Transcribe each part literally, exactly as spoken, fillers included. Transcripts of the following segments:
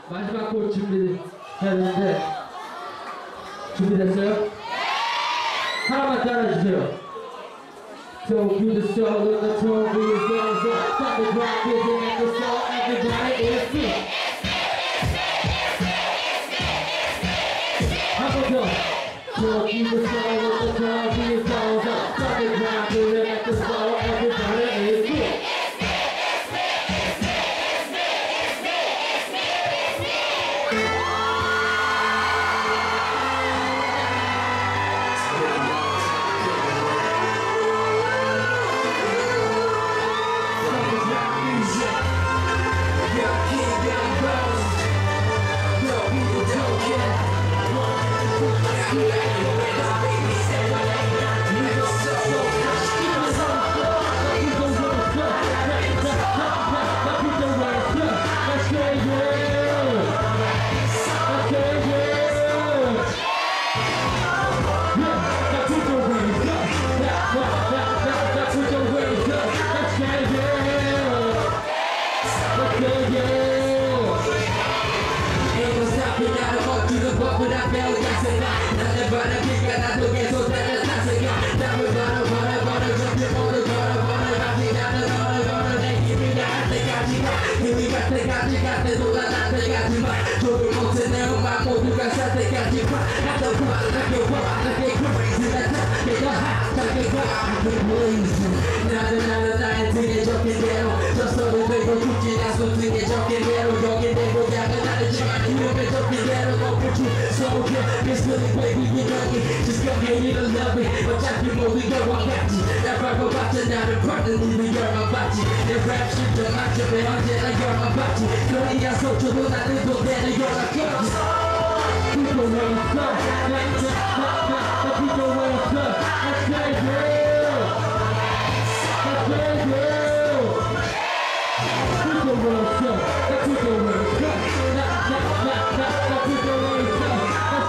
마지막 곡 준비해야 되는데 준비됐어요? 하나만 따라해주세요. Don't be the soul of the tone, be the soul, so stop the ground, busy at the soul, everybody is free. 한번 더. Don't be the soul of the tone, be the soul, so stop the ground, busy at the soul, everybody is free. It's really baby, you know me. Just come here, you don't love me. But just before we go, I got you. That rap about you, now the partner, leaving your my body. That rap shit, the match, the hundred, I got my body. Don't you so to do that little bit, I got my cut. People want to suck, like the the people want to suck. That's crazy. That's crazy. People want to suck. That's people want to suck. That that that that that people want to suck.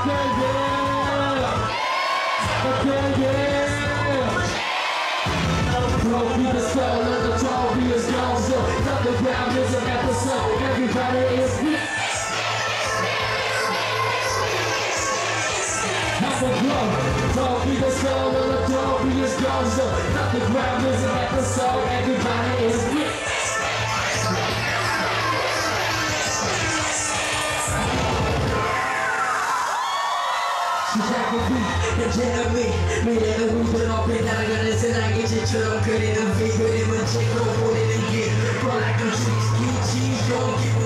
Don't be the soul of the trophy is gone, so not the ground is an episode, everybody is weak. Have a blow. Don't be the soul of the trophy is gone, so not the ground is an episode, everybody is weak. 괜찮아 미래는 우선 앞에 날아가는 세상의 질처럼 그리는 비 그림은 찍고 보내는 길 Roll like a tree, ski, cheese, don't keep